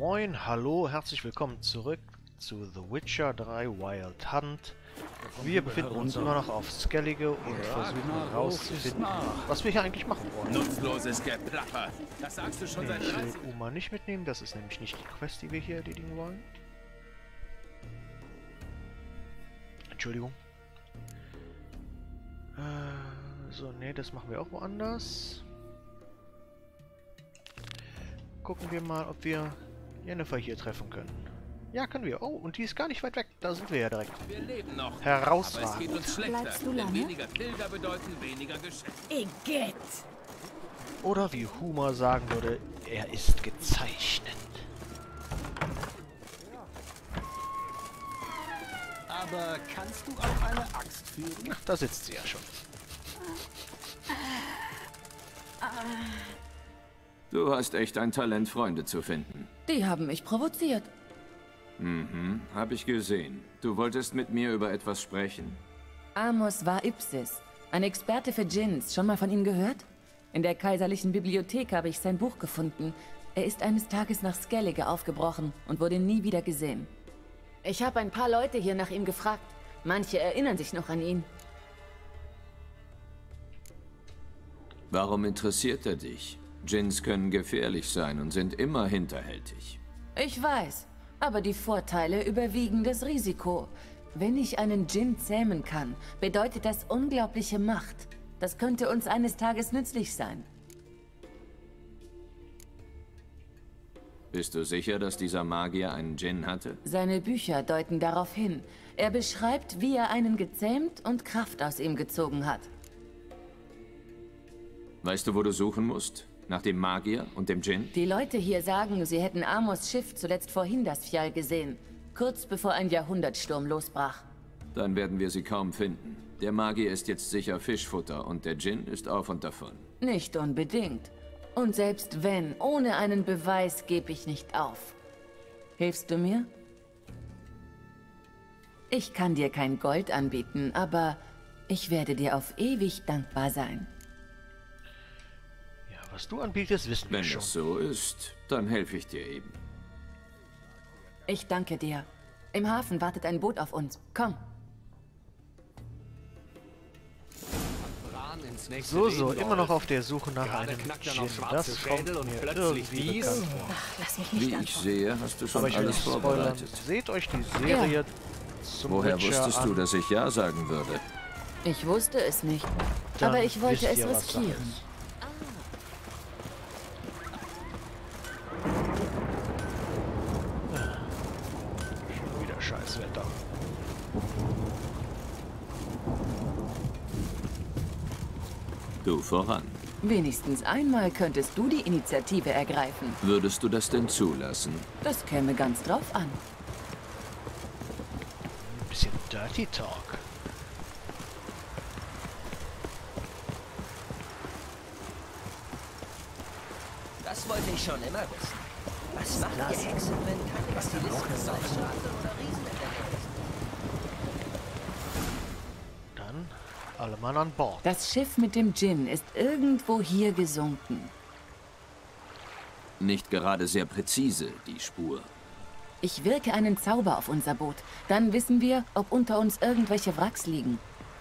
Moin, hallo, herzlich willkommen zurück zu The Witcher 3 Wild Hunt. Wir befinden uns immer noch auf Skellige und versuchen herauszufinden, was wir hier eigentlich machen wollen. Nutzloses Geplapper. Das sagst du schon seit Ich 30 will Uma nicht mitnehmen, das ist nämlich nicht die Quest, die wir hier erledigen wollen. Entschuldigung. So, nee, das machen wir auch woanders. Gucken wir mal, ob wir Jennifer hier treffen können. Ja, können wir. Oh, und die ist gar nicht weit weg. Da sind wir ja direkt. Wir leben noch. Herausragend. Aber es geht uns schlechter. Bleibst du Denn lange? weniger Pilger bedeuten weniger Geschäft. Igitt! Oder wie Huma sagen würde, er ist gezeichnet. Aber kannst du auch eine Axt führen? Ach, da sitzt sie ja schon. Du hast echt ein Talent, Freunde zu finden. Die haben mich provoziert. Mhm, hab ich gesehen. Du wolltest mit mir über etwas sprechen. Amos war Ipsis, ein Experte für Djinns. Schon mal von ihm gehört? In der kaiserlichen Bibliothek habe ich sein Buch gefunden. Er ist eines Tages nach Skellige aufgebrochen und wurde nie wieder gesehen. Ich habe ein paar Leute hier nach ihm gefragt. Manche erinnern sich noch an ihn. Warum interessiert er dich? Djinns können gefährlich sein und sind immer hinterhältig. Ich weiß, aber die Vorteile überwiegen das Risiko. Wenn ich einen Djinn zähmen kann, bedeutet das unglaubliche Macht. Das könnte uns eines Tages nützlich sein. Bist du sicher, dass dieser Magier einen Djinn hatte? Seine Bücher deuten darauf hin. Er beschreibt, wie er einen gezähmt und Kraft aus ihm gezogen hat. Weißt du, wo du suchen musst? Nach dem Magier und dem Djinn? Die Leute hier sagen, sie hätten Amos Schiff zuletzt vor Hindasfjall gesehen. Kurz bevor ein Jahrhundertsturm losbrach. Dann werden wir sie kaum finden. Der Magier ist jetzt sicher Fischfutter und der Djinn ist auf und davon. Nicht unbedingt. Und selbst wenn, ohne einen Beweis gebe ich nicht auf. Hilfst du mir? Ich kann dir kein Gold anbieten, aber ich werde dir auf ewig dankbar sein. Ja, was du anbietest, wissen wir Wenn schon. das so ist, dann helfe ich dir eben. Ich danke dir. Im Hafen wartet ein Boot auf uns. Komm. So, immer noch auf der Suche nach Gerade einem knackt er Djinn. noch schwarze Das kommt Schädel und mir plötzlich irgendwie dies. bekannt vor. Lass mich nicht Wie ich anfangen. sehe, hast du schon Aber ich will alles nicht spoilern. vorbereitet. Seht euch die Serie zum Woher Witcher wusstest an. du, dass ich Ja sagen würde? Ich wusste es nicht. Dann Aber ich wollte wisst es ihr, was Sache riskieren. ist. Schon wieder Scheißwetter. Du voran. Wenigstens einmal könntest du die Initiative ergreifen. Würdest du das denn zulassen? Das käme ganz drauf an. Ein bisschen Dirty Talk. Das wollte ich schon immer wissen. Was macht die Hexe, wenn keine Basilisk, Salzstraße oder Riesen in der Nähe ist? Dann alle Mann an Bord. Das Schiff mit dem Djinn ist irgendwo hier gesunken. Nicht gerade sehr präzise, die Spur. Ich wirke einen Zauber auf unser Boot. Dann wissen wir, ob unter uns irgendwelche Wracks liegen.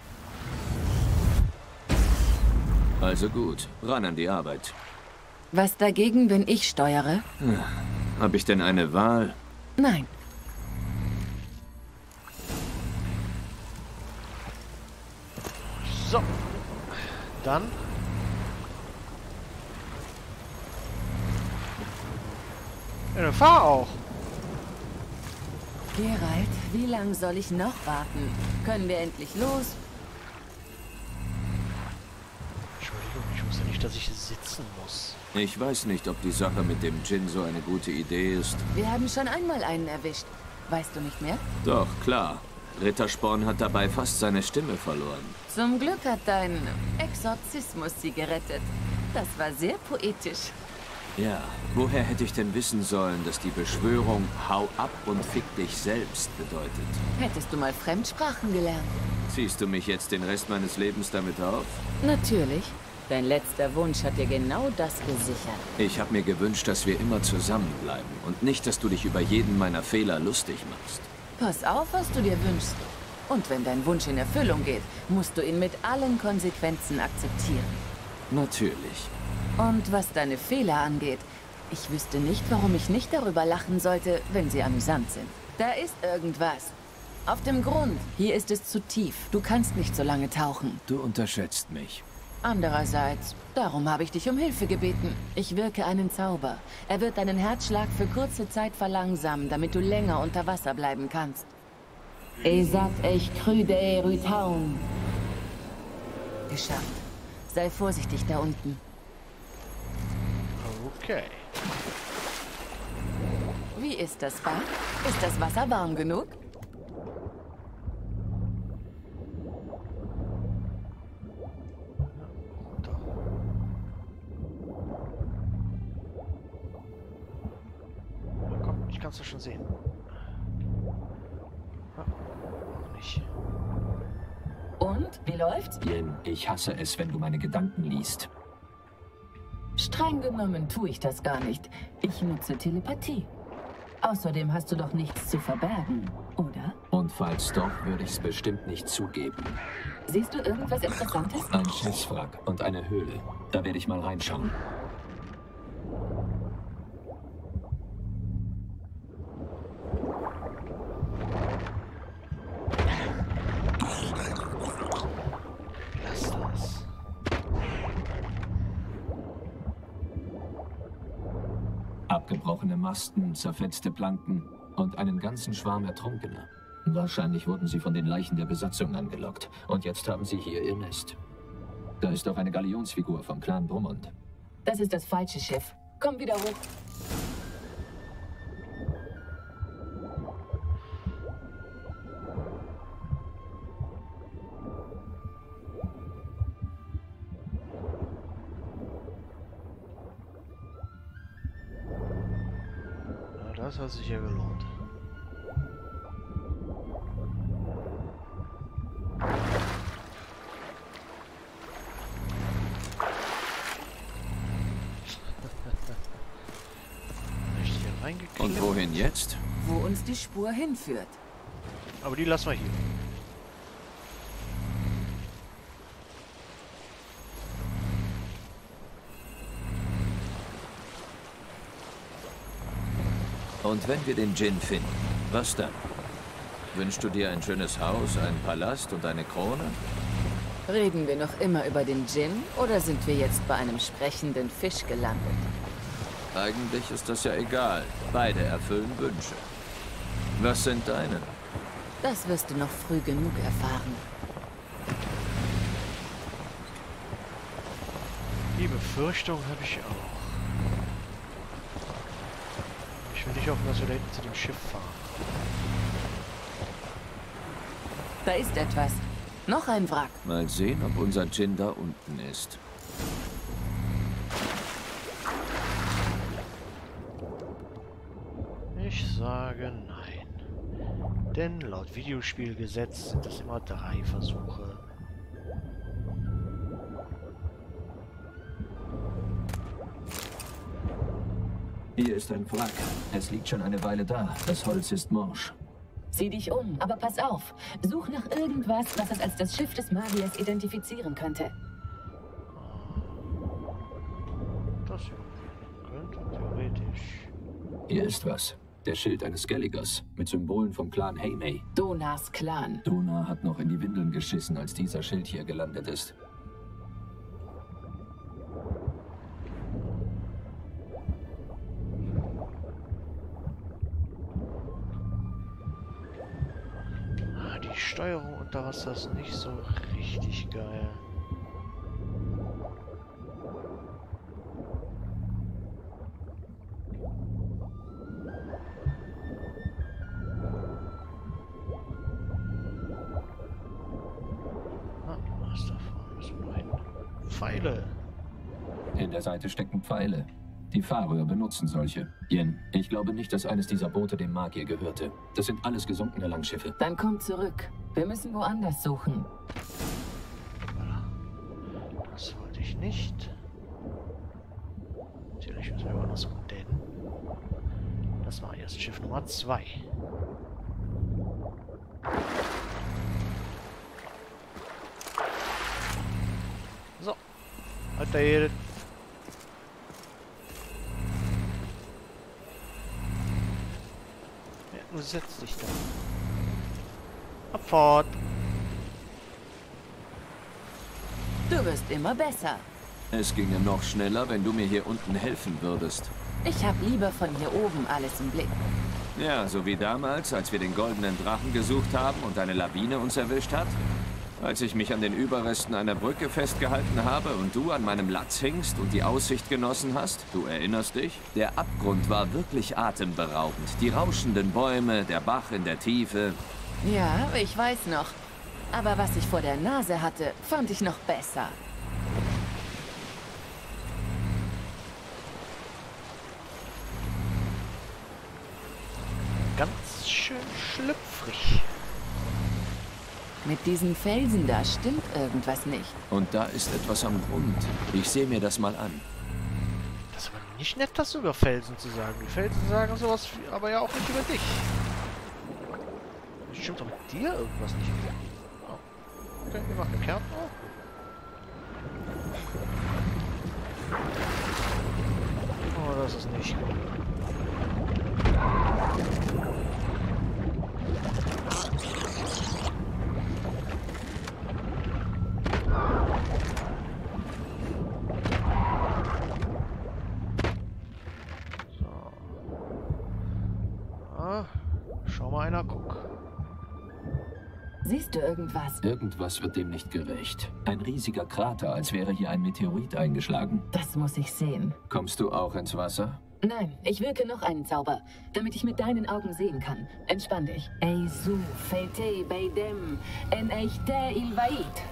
Also gut, ran an die Arbeit. Was dagegen, wenn ich steuere? Hab ich denn eine Wahl? Nein. So. Dann. Ja, dann fahr auch. Geralt, wie lange soll ich noch warten? Können wir endlich los? Entschuldigung, ich wusste nicht, dass ich sitzen muss. Ich weiß nicht, ob die Sache mit dem Djinn so eine gute Idee ist. Wir haben schon einmal einen erwischt. Weißt du nicht mehr? Doch, klar. Rittersporn hat dabei fast seine Stimme verloren. Zum Glück hat dein Exorzismus sie gerettet. Das war sehr poetisch. Ja, woher hätte ich denn wissen sollen, dass die Beschwörung Hau ab und fick dich selbst bedeutet? Hättest du mal Fremdsprachen gelernt? Ziehst du mich jetzt den Rest meines Lebens damit auf? Natürlich. Dein letzter Wunsch hat dir genau das gesichert. Ich habe mir gewünscht, dass wir immer zusammenbleiben und nicht, dass du dich über jeden meiner Fehler lustig machst. Pass auf, was du dir wünschst. Und wenn dein Wunsch in Erfüllung geht, musst du ihn mit allen Konsequenzen akzeptieren. Natürlich. Und was deine Fehler angeht, ich wüsste nicht, warum ich nicht darüber lachen sollte, wenn sie amüsant sind. Da ist irgendwas. Auf dem Grund. Hier ist es zu tief. Du kannst nicht so lange tauchen. Du unterschätzt mich. Andererseits, darum habe ich dich um Hilfe gebeten. Ich wirke einen Zauber. Er wird deinen Herzschlag für kurze Zeit verlangsamen, damit du länger unter Wasser bleiben kannst. Esat ech krüde Rütaun. Geschafft. Sei vorsichtig da unten. Okay. Wie ist das Bad? Ist das Wasser warm genug? Komm, ich kann es doch schon sehen. Auch nicht. Und? Wie läuft's? Yen, ich hasse es, wenn du meine Gedanken liest. Streng genommen tue ich das gar nicht. Ich nutze Telepathie. Außerdem hast du doch nichts zu verbergen, oder? Und falls doch, würde ich es bestimmt nicht zugeben. Siehst du irgendwas Interessantes? Ein Schiffswrack und eine Höhle. Da werde ich mal reinschauen. Lass das. Abgebrochene Masten, zerfetzte Planken und einen ganzen Schwarm Ertrunkener. Wahrscheinlich wurden sie von den Leichen der Besatzung angelockt. Und jetzt haben sie hier ihr Nest. Da ist auch eine Galionsfigur vom Clan Brummond. Das ist das falsche Schiff. Komm wieder hoch. Na, das hat sich ja gelohnt. Nicht hier reingeklickt. Und wohin jetzt? Wo uns die Spur hinführt. Aber die lassen wir hier. Und wenn wir den Djinn finden, was dann? Wünschst du dir ein schönes Haus, einen Palast und eine Krone? Reden wir noch immer über den Djinn oder sind wir jetzt bei einem sprechenden Fisch gelandet? Eigentlich ist das ja egal. Beide erfüllen Wünsche. Was sind deine? Das wirst du noch früh genug erfahren. Die Befürchtung habe ich auch. Ich will nicht hoffen, dass wir da hinten zu dem Schiff fahren. Da ist etwas. Noch ein Wrack. Mal sehen, ob unser Djinn da unten ist. Ich sage nein. Denn laut Videospielgesetz sind es immer 3 Versuche. Hier ist ein Wrack. Es liegt schon eine Weile da. Das Holz ist morsch. Sieh dich um, aber pass auf. Such nach irgendwas, was es als das Schiff des Magiers identifizieren könnte. Das könnte theoretisch. Hier ist was. Der Schild eines Skelligers mit Symbolen vom Clan Heimei. Donas Clan. Dona hat noch in die Windeln geschissen, als dieser Schild hier gelandet ist. Die Steuerung unter Wasser ist nicht so richtig geil. Was davon müssen wir hin? Pfeile. In der Seite stecken Pfeile. Die Fahrröhr benutzen solche. Yen, ich glaube nicht, dass eines dieser Boote dem Magier gehörte. Das sind alles gesunkene Langschiffe. Dann komm zurück. Wir müssen woanders suchen. Das wollte ich nicht. Natürlich müssen wir aber noch so, denn das war erst Schiff Nummer 2. So. Alter, ja, nun setz dich da. Abfahrt. Du wirst immer besser. Es ginge noch schneller, wenn du mir hier unten helfen würdest. Ich habe lieber von hier oben alles im Blick. Ja, so wie damals, als wir den goldenen Drachen gesucht haben und eine Lawine uns erwischt hat. Als ich mich an den Überresten einer Brücke festgehalten habe und du an meinem Latz hingst und die Aussicht genossen hast, du erinnerst dich? Der Abgrund war wirklich atemberaubend. Die rauschenden Bäume, der Bach in der Tiefe. Ja, ich weiß noch. Aber was ich vor der Nase hatte, fand ich noch besser. Ganz schön schlüpfrig. Mit diesen Felsen da stimmt irgendwas nicht. Und da ist etwas am Grund. Ich sehe mir das mal an. Das ist aber nicht nett, das über Felsen zu sagen. Die Felsen sagen sowas, aber ja auch nicht über dich. Stimmt doch mit dir irgendwas nicht. Oh. Okay, wir machen den Kern auf. Oh, das ist nicht gut. Schau mal einer, guck. Siehst du irgendwas? Irgendwas wird dem nicht gerecht. Ein riesiger Krater, als wäre hier ein Meteorit eingeschlagen. Das muss ich sehen. Kommst du auch ins Wasser? Nein, ich wirke noch einen Zauber, damit ich mit deinen Augen sehen kann. Entspann dich. Eisu, Felte, Beidem, Enechte Ilvait.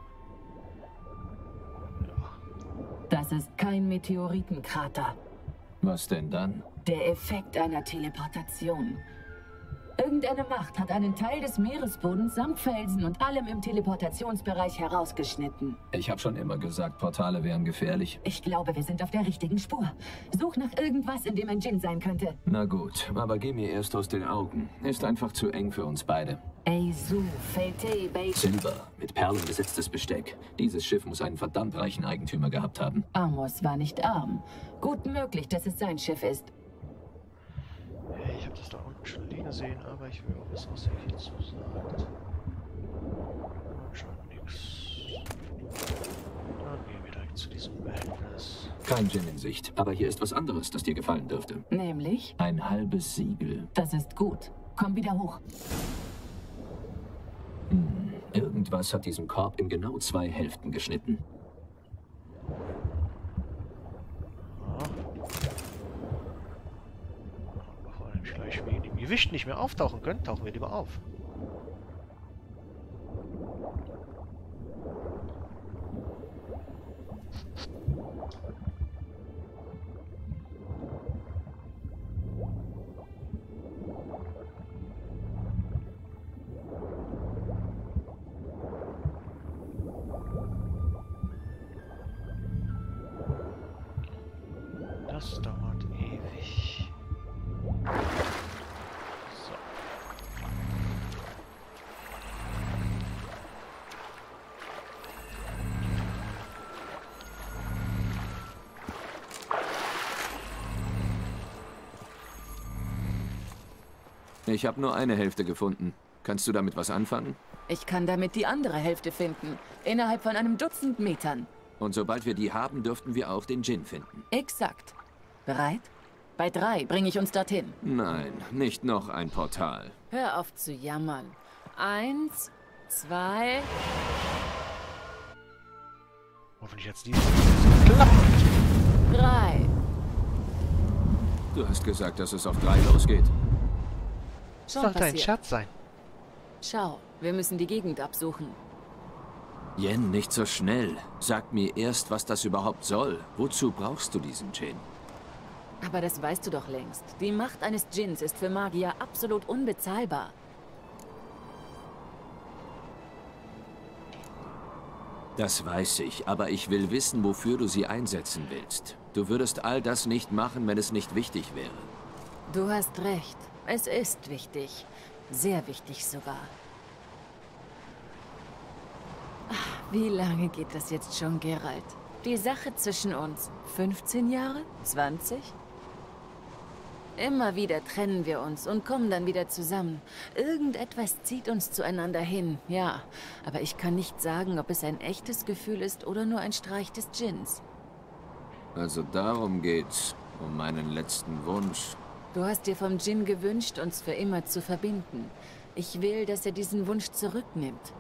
Das ist kein Meteoritenkrater. Was denn dann? Der Effekt einer Teleportation. Irgendeine Macht hat einen Teil des Meeresbodens samt Felsen und allem im Teleportationsbereich herausgeschnitten. Ich habe schon immer gesagt, Portale wären gefährlich. Ich glaube, wir sind auf der richtigen Spur. Such nach irgendwas, in dem ein Djinn sein könnte. Na gut, aber geh mir erst aus den Augen. Ist einfach zu eng für uns beide. Eisu, Felte, Beidem. Silber, mit Perlen besetztes Besteck. Dieses Schiff muss einen verdammt reichen Eigentümer gehabt haben. Amos war nicht arm. Gut möglich, dass es sein Schiff ist. Ich habe das da unten schon liegen sehen, aber ich will auch wissen, was er hierzu sagt. Anscheinend nichts. Dann gehen wir direkt zu diesem Behältnis. Kein Djinn in Sicht, aber hier ist was anderes, das dir gefallen dürfte. Nämlich? Ein halbes Siegel. Das ist gut. Komm wieder hoch. Irgendwas hat diesen Korb in genau 2 Hälften geschnitten. Bevor wir nämlich gleich wegen dem Gewicht nicht mehr auftauchen können, tauchen wir lieber auf. Das dauert ewig. So. Ich habe nur eine Hälfte gefunden. Kannst du damit was anfangen? Ich kann damit die andere Hälfte finden. Innerhalb von einem Dutzend Metern. Und sobald wir die haben, dürften wir auch den Djinn finden. Exakt. Bereit? Bei 3 bringe ich uns dorthin. Nein, nicht noch ein Portal. Hör auf zu jammern. 1, 2... Hoffentlich jetzt dieses klappt. 3. Du hast gesagt, dass es auf 3 losgeht. Schon Sollte ein passiert. Scherz sein. Schau, wir müssen die Gegend absuchen. Yen, nicht so schnell. Sag mir erst, was das überhaupt soll. Wozu brauchst du diesen Djinn? Aber das weißt du doch längst. Die Macht eines Djinns ist für Magier absolut unbezahlbar. Das weiß ich, aber ich will wissen, wofür du sie einsetzen willst. Du würdest all das nicht machen, wenn es nicht wichtig wäre. Du hast recht. Es ist wichtig. Sehr wichtig sogar. Ach, wie lange geht das jetzt schon, Geralt? Die Sache zwischen uns. 15 Jahre? 20? Immer wieder trennen wir uns und kommen dann wieder zusammen. Irgendetwas zieht uns zueinander hin, ja. Aber ich kann nicht sagen, ob es ein echtes Gefühl ist oder nur ein Streich des Djinns. Also darum geht's, um meinen letzten Wunsch. Du hast dir vom Djinn gewünscht, uns für immer zu verbinden. Ich will, dass er diesen Wunsch zurücknimmt.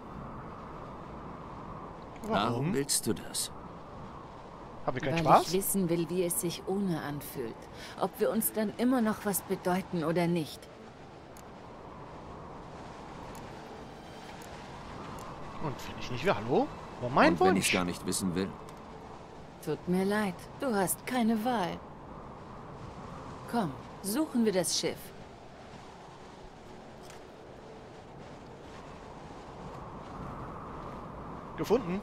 Warum willst du das? Haben wir keinen Weil Spaß? ich wissen will, wie es sich ohne anfühlt. Ob wir uns dann immer noch was bedeuten oder nicht. Und finde ich nicht. Hallo? War mein Und wenn Wunsch. ich gar nicht wissen will? Tut mir leid, du hast keine Wahl. Komm, suchen wir das Schiff. Gefunden?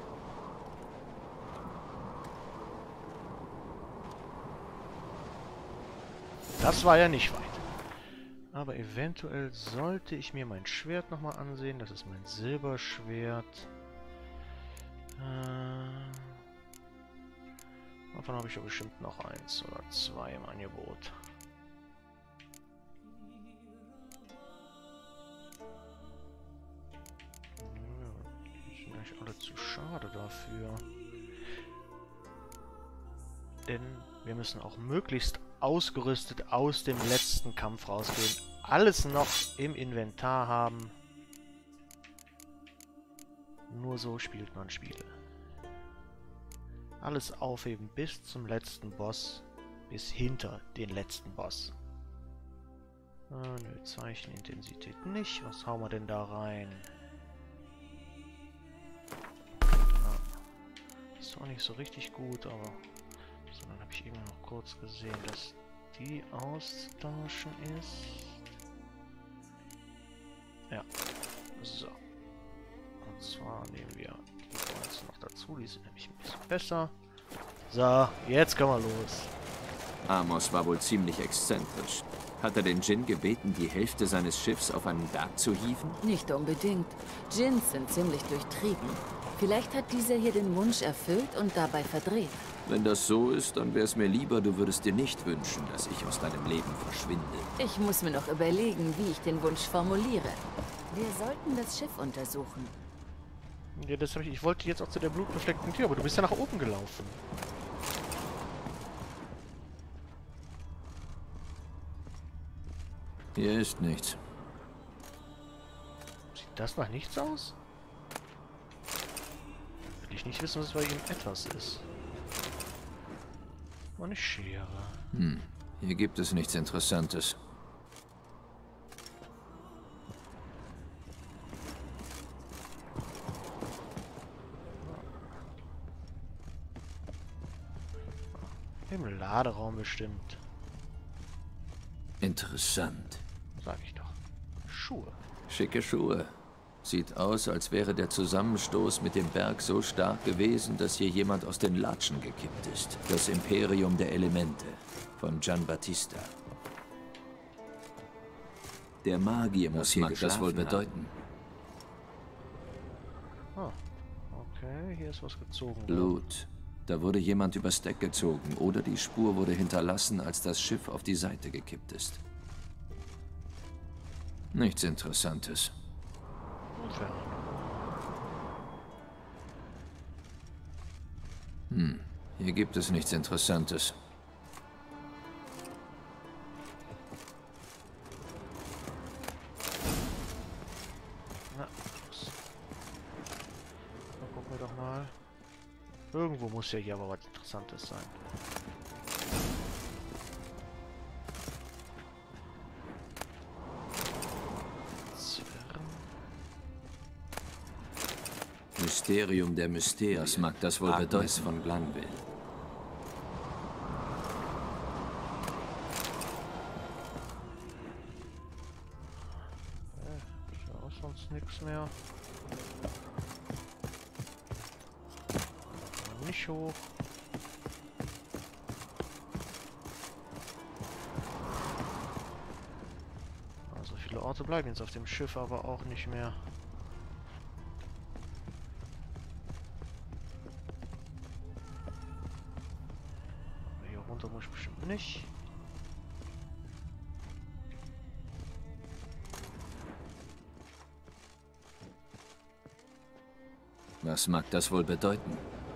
Das war ja nicht weit. Aber eventuell sollte ich mir mein Schwert nochmal ansehen. Das ist mein Silberschwert. Davon habe ich ja bestimmt noch 1 oder 2 im Angebot. Die sind eigentlich alle zu schade dafür. Denn wir müssen auch möglichst ausgerüstet aus dem letzten Kampf rausgehen. Alles noch im Inventar haben. Nur so spielt man Spiele. Alles aufheben bis zum letzten Boss. Bis hinter den letzten Boss. Nö, Zeichenintensität nicht. Was hauen wir denn da rein? Ist auch nicht so richtig gut, aber... So, dann habe ich eben noch kurz gesehen, dass die austauschen ist. Ja. So. Und zwar nehmen wir die Holz noch dazu. Die sind nämlich ein bisschen besser. So, jetzt können wir los. Amos war wohl ziemlich exzentrisch. Hat er den Djinn gebeten, die Hälfte seines Schiffs auf einen Berg zu hieven? Nicht unbedingt. Djinns sind ziemlich durchtrieben. Vielleicht hat dieser hier den Wunsch erfüllt und dabei verdreht. Wenn das so ist, dann wäre es mir lieber, du würdest dir nicht wünschen, dass ich aus deinem Leben verschwinde. Ich muss mir noch überlegen, wie ich den Wunsch formuliere. Wir sollten das Schiff untersuchen. Ja, das habe ich wollte jetzt auch zu der blutbefleckten Tür, aber du bist ja nach oben gelaufen. Hier ist nichts. Sieht das nach nichts aus? Will ich nicht wissen, was bei ihm etwas ist. Und eine Schere. Hier gibt es nichts Interessantes. Im Laderaum bestimmt. Interessant. Sag ich doch. Schuhe. Schicke Schuhe. Sieht aus, als wäre der Zusammenstoß mit dem Berg so stark gewesen, dass hier jemand aus den Latschen gekippt ist. Das Imperium der Elemente von Giambattista. Der Magier muss hier geschlafen das wohl bedeuten. Ah, okay, hier ist was gezogen. Blut. Da wurde jemand übers Deck gezogen oder die Spur wurde hinterlassen, als das Schiff auf die Seite gekippt ist. Nichts Interessantes. Hier gibt es nichts Interessantes. Na, dann gucken wir doch mal. Irgendwo muss ja hier aber was Interessantes sein. Mysterium der Mysterias mag das wohl bedeuten von Glanville. Ist ja auch sonst nichts mehr. hoch. Also viele Orte bleiben jetzt auf dem Schiff, aber auch nicht mehr. Hier runter muss ich bestimmt nicht. Was mag das wohl bedeuten?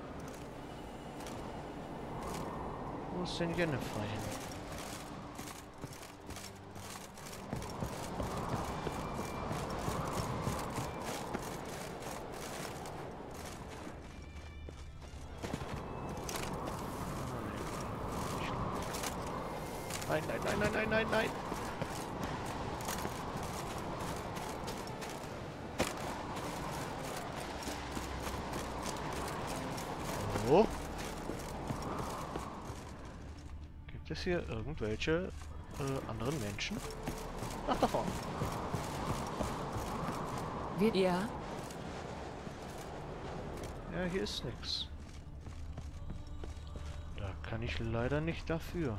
Wo ist denn Jennifer hin? Nein, nein, nein, nein, nein, nein, nein. Oh. Gibt es hier irgendwelche anderen Menschen? Ach, da vorne. Ja? Ja, hier ist nichts. Da kann ich leider nicht dafür.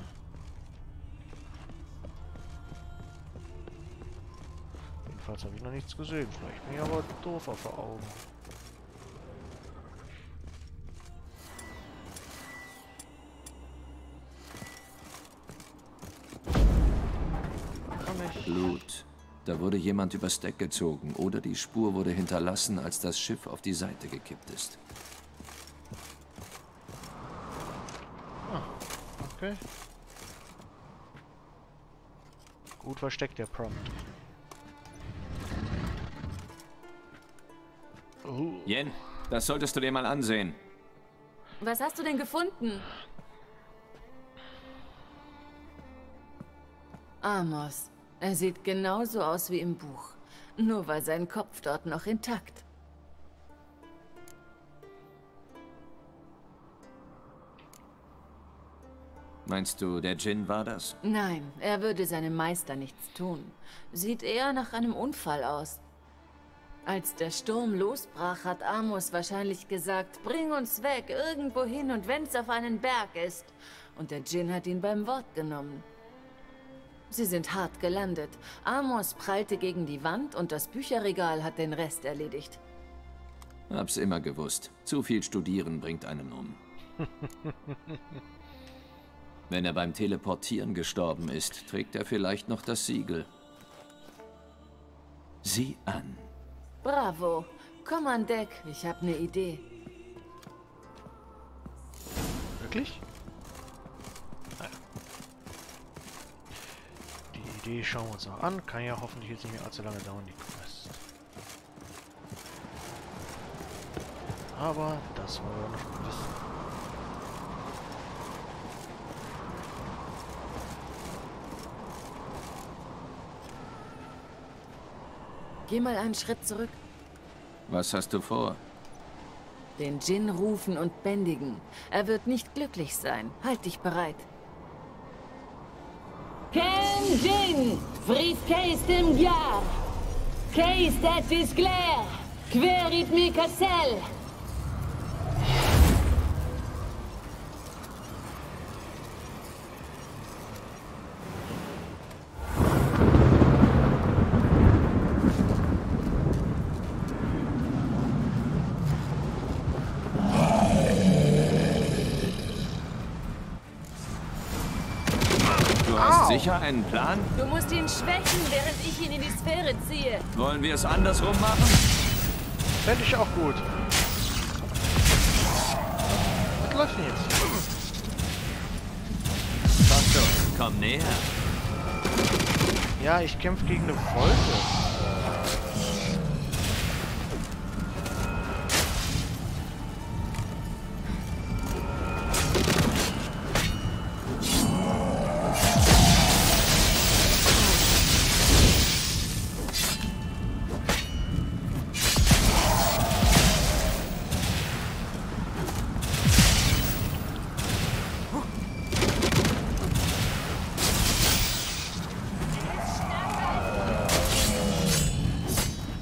Jedenfalls habe ich noch nichts gesehen. Vielleicht bin ich aber doof auf die Augen. Blut. Da wurde jemand übers Deck gezogen oder die Spur wurde hinterlassen, als das Schiff auf die Seite gekippt ist. Ah, okay. Gut versteckt der Prompt. Yen, das solltest du dir mal ansehen. Was hast du denn gefunden? Amos. Er sieht genauso aus wie im Buch. Nur war sein Kopf dort noch intakt. Meinst du, der Djinn war das? Nein, er würde seinem Meister nichts tun. Sieht eher nach einem Unfall aus. Als der Sturm losbrach, hat Amos wahrscheinlich gesagt, bring uns weg, irgendwo hin und wenn's auf einen Berg ist. Und der Djinn hat ihn beim Wort genommen. Sie sind hart gelandet. Amos prallte gegen die Wand und das Bücherregal hat den Rest erledigt. Hab's immer gewusst. Zu viel Studieren bringt einen um. Wenn er beim Teleportieren gestorben ist, trägt er vielleicht noch das Siegel. Sieh an. Bravo. Komm an Deck, ich habe eine Idee. Wirklich? Die Idee schauen wir uns noch an. Kann ja hoffentlich jetzt nicht mehr allzu lange dauern, die Quest. Aber das wollen wir noch wissen. Geh mal einen Schritt zurück. Was hast du vor? Den Djinn rufen und bändigen. Er wird nicht glücklich sein. Halt dich bereit. Ken Djinn, fris keist im Gjar. Keist et is glär. Querit mi kassel. Sicher einen Plan? Du musst ihn schwächen, während ich ihn in die Sphäre ziehe. Wollen wir es andersrum machen? Fände ich auch gut. Was läuft denn jetzt? Passt schon. Komm näher. Ja, ich kämpfe gegen eine Wolke.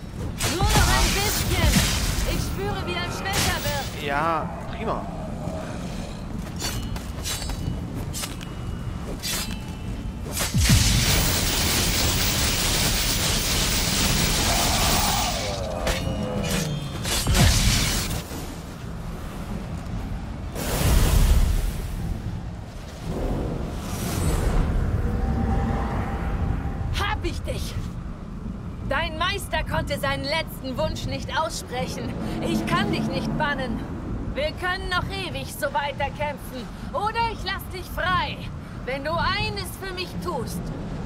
Nur noch ein bisschen. Ich spüre, wie er schwächer wird. Ja, prima. richtig. Dein Meister konnte seinen letzten Wunsch nicht aussprechen. Ich kann dich nicht bannen. Wir können noch ewig so weiterkämpfen. Oder ich lass dich frei, wenn du eines für mich tust.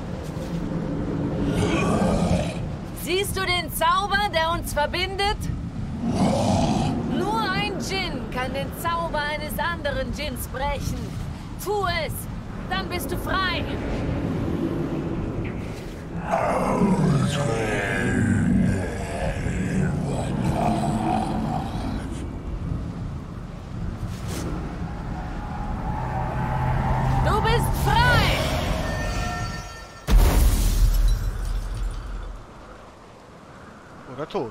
Siehst du den Zauber, der uns verbindet? Nur ein Djinn kann den Zauber eines anderen Djinns brechen. Tu es, dann bist du frei. Du bist frei! Oder tot.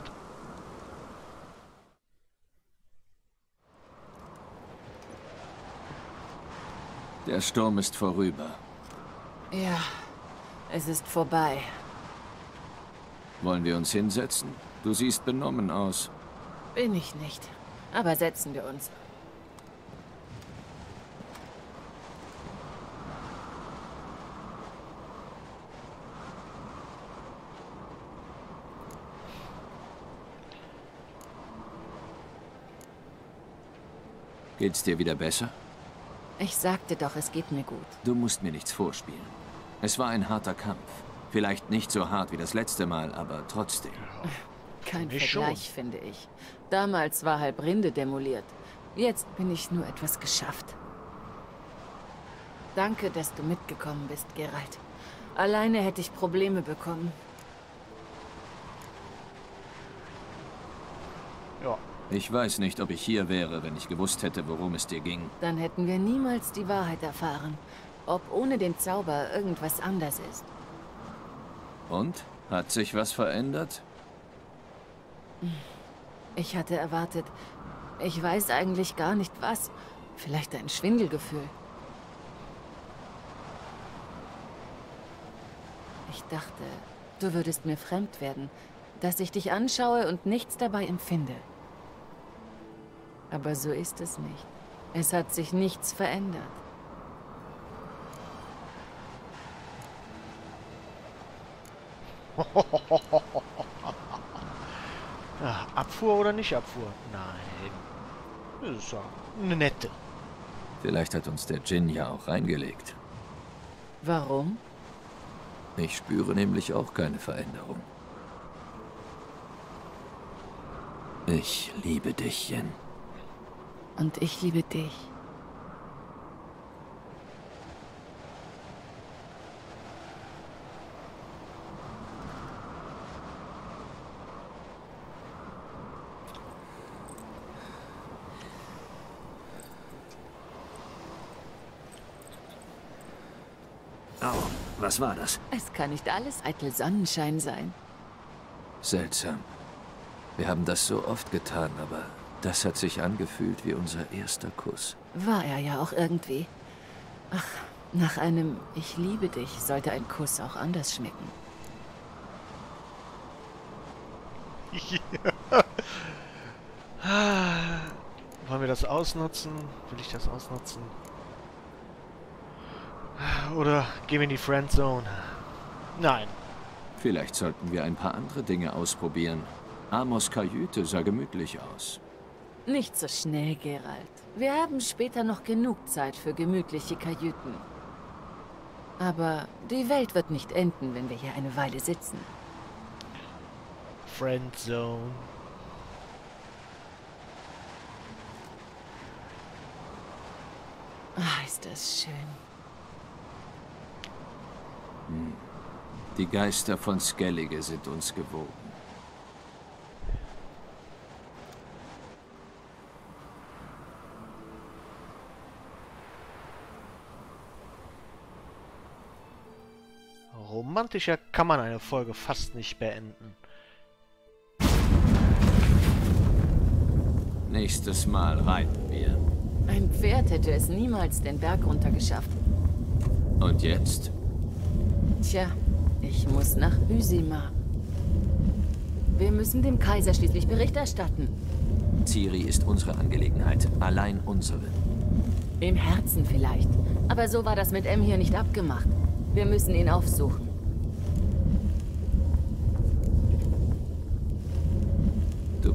Der Sturm ist vorüber. Ja, es ist vorbei. Wollen wir uns hinsetzen? Du siehst benommen aus. Bin ich nicht. Aber setzen wir uns. Geht's dir wieder besser? Ich sagte doch, es geht mir gut. Du musst mir nichts vorspielen. Es war ein harter Kampf. Vielleicht nicht so hart wie das letzte Mal, aber trotzdem. Kein Ich Vergleich, finde ich. Damals war halb Rinde demoliert. Jetzt bin ich nur etwas geschafft. Danke, dass du mitgekommen bist, Geralt. Alleine hätte ich Probleme bekommen. Ja. Ich weiß nicht, ob ich hier wäre, wenn ich gewusst hätte, worum es dir ging. Dann hätten wir niemals die Wahrheit erfahren. Ob ohne den Zauber irgendwas anders ist. Und? Hat sich was verändert? Ich hatte erwartet, ich weiß eigentlich gar nicht was. Vielleicht ein Schwindelgefühl. Ich dachte, du würdest mir fremd werden, dass ich dich anschaue und nichts dabei empfinde. Aber so ist es nicht. Es hat sich nichts verändert. Ja, Abfuhr oder nicht Abfuhr? Nein. Das ist ja eine nette. Vielleicht hat uns der Djinn ja auch reingelegt. Warum? Ich spüre nämlich auch keine Veränderung. Ich liebe dich, Yen. Und ich liebe dich. Au, was war das? Es kann nicht alles eitel Sonnenschein sein. Seltsam. Wir haben das so oft getan, aber das hat sich angefühlt wie unser erster Kuss. War er ja auch irgendwie. Ach, nach einem Ich liebe dich sollte ein Kuss auch anders schmecken. Wollen wir das ausnutzen? Will ich das ausnutzen? Oder gehen wir in die Friendzone? Nein. Vielleicht sollten wir ein paar andere Dinge ausprobieren. Amos Kajüte sah gemütlich aus. Nicht so schnell, Geralt. Wir haben später noch genug Zeit für gemütliche Kajüten. Aber die Welt wird nicht enden, wenn wir hier eine Weile sitzen. Friendzone. Ah, ist das schön. Die Geister von Skellige sind uns gewogen. Romantischer kann man eine Folge fast nicht beenden. Nächstes Mal reiten wir. Ein Pferd hätte es niemals den Berg runtergeschafft. Und jetzt? Tja, ich muss nach Ysima. Wir müssen dem Kaiser schließlich Bericht erstatten. Ciri ist unsere Angelegenheit, allein unsere. Im Herzen vielleicht. Aber so war das mit M hier nicht abgemacht. Wir müssen ihn aufsuchen.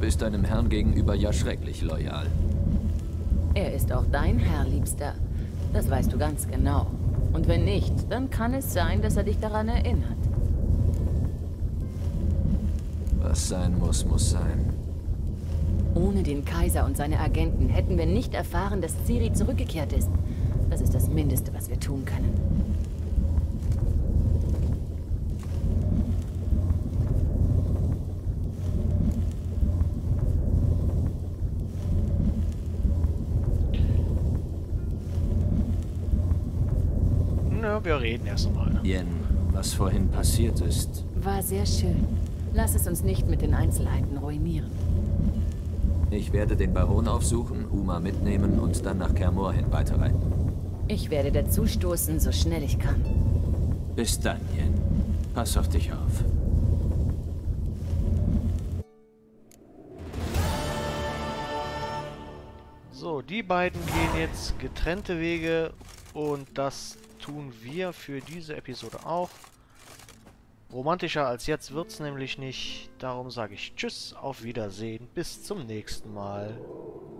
bist deinem Herrn gegenüber ja schrecklich loyal. Er ist auch dein Herr, Liebster. Das weißt du ganz genau. Und wenn nicht, dann kann es sein, dass er dich daran erinnert. Was sein muss, muss sein. Ohne den Kaiser und seine Agenten hätten wir nicht erfahren, dass Ciri zurückgekehrt ist. Das ist das Mindeste, was wir tun können. Na, wir reden erst einmal. Yen, was vorhin passiert ist. War sehr schön. Lass es uns nicht mit den Einzelheiten ruinieren. Ich werde den Baron aufsuchen, Uma mitnehmen und dann nach Kaer Morhen weiterreiten. Ich werde dazustoßen, so schnell ich kann. Bis dann, Yen. Pass auf dich auf. So, die beiden gehen jetzt getrennte Wege und das tun wir für diese Episode auch. Romantischer als jetzt wird's nämlich nicht. Darum sage ich Tschüss, auf Wiedersehen, bis zum nächsten Mal.